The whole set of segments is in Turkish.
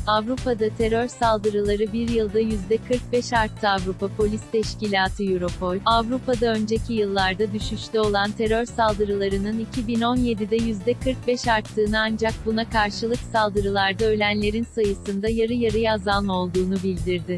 Avrupa'da terör saldırıları bir yılda %45 arttı. Avrupa Polis Teşkilatı Europol, Avrupa'da önceki yıllarda düşüşte olan terör saldırılarının 2017'de %45 arttığını ancak buna karşılık saldırılarda ölenlerin sayısında yarı yarıya azalma olduğunu bildirdi.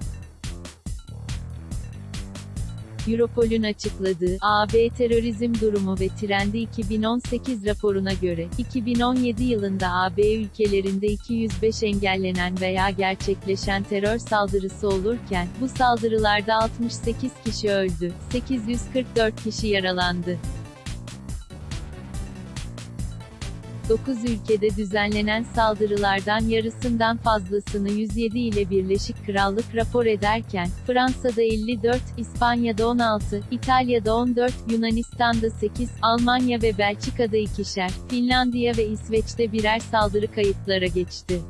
Europol'ün açıkladığı AB terörizm durumu ve trendi 2018 raporuna göre, 2017 yılında AB ülkelerinde 205 engellenen veya gerçekleşen terör saldırısı olurken, bu saldırılarda 68 kişi öldü, 844 kişi yaralandı. 9 ülkede düzenlenen saldırılardan yarısından fazlasını 107 ile Birleşik Krallık rapor ederken, Fransa'da 54, İspanya'da 16, İtalya'da 14, Yunanistan'da 8, Almanya ve Belçika'da 2'şer, Finlandiya ve İsveç'te birer saldırı kayıtlara geçti.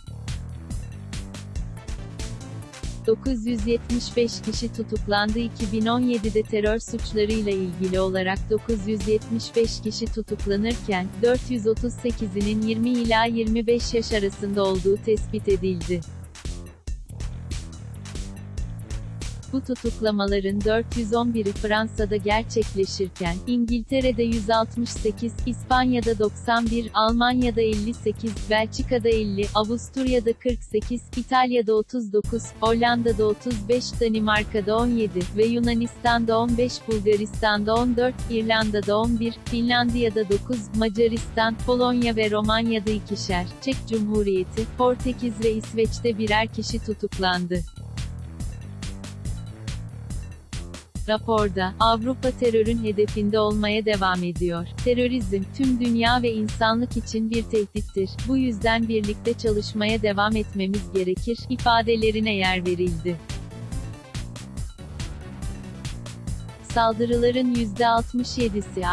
975 kişi tutuklandı. 2017'de terör suçlarıyla ilgili olarak 975 kişi tutuklanırken, 438'inin 20 ila 25 yaş arasında olduğu tespit edildi. Bu tutuklamaların 411'i Fransa'da gerçekleşirken, İngiltere'de 168, İspanya'da 91, Almanya'da 58, Belçika'da 50, Avusturya'da 48, İtalya'da 39, Hollanda'da 35, Danimarka'da 17 ve Yunanistan'da 15, Bulgaristan'da 14, İrlanda'da 11, Finlandiya'da 9, Macaristan, Polonya ve Romanya'da 2'şer, Çek Cumhuriyeti, Portekiz ve İsveç'te birer kişi tutuklandı. Raporda, Avrupa terörün hedefinde olmaya devam ediyor. Terörizm, tüm dünya ve insanlık için bir tehdittir. Bu yüzden birlikte çalışmaya devam etmemiz gerekir, ifadelerine yer verildi. Saldırıların %67'si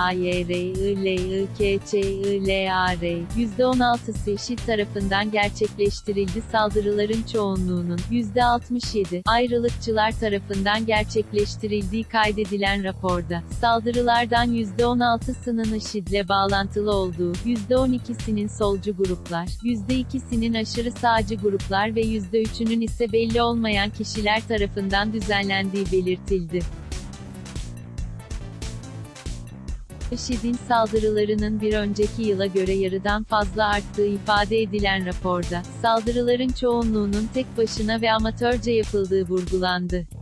AYR-ILİKÇİLAR, %16'sı IŞİD tarafından gerçekleştirildi. Saldırıların çoğunluğunun, %67, ayrılıkçılar tarafından gerçekleştirildiği kaydedilen raporda, saldırılardan %16'sının IŞİD'le bağlantılı olduğu, %12'sinin solcu gruplar, %2'sinin aşırı sağcı gruplar ve %3'ünün ise belli olmayan kişiler tarafından düzenlendiği belirtildi. IŞİD'in saldırılarının bir önceki yıla göre yarıdan fazla arttığı ifade edilen raporda, saldırıların çoğunluğunun tek başına ve amatörce yapıldığı vurgulandı.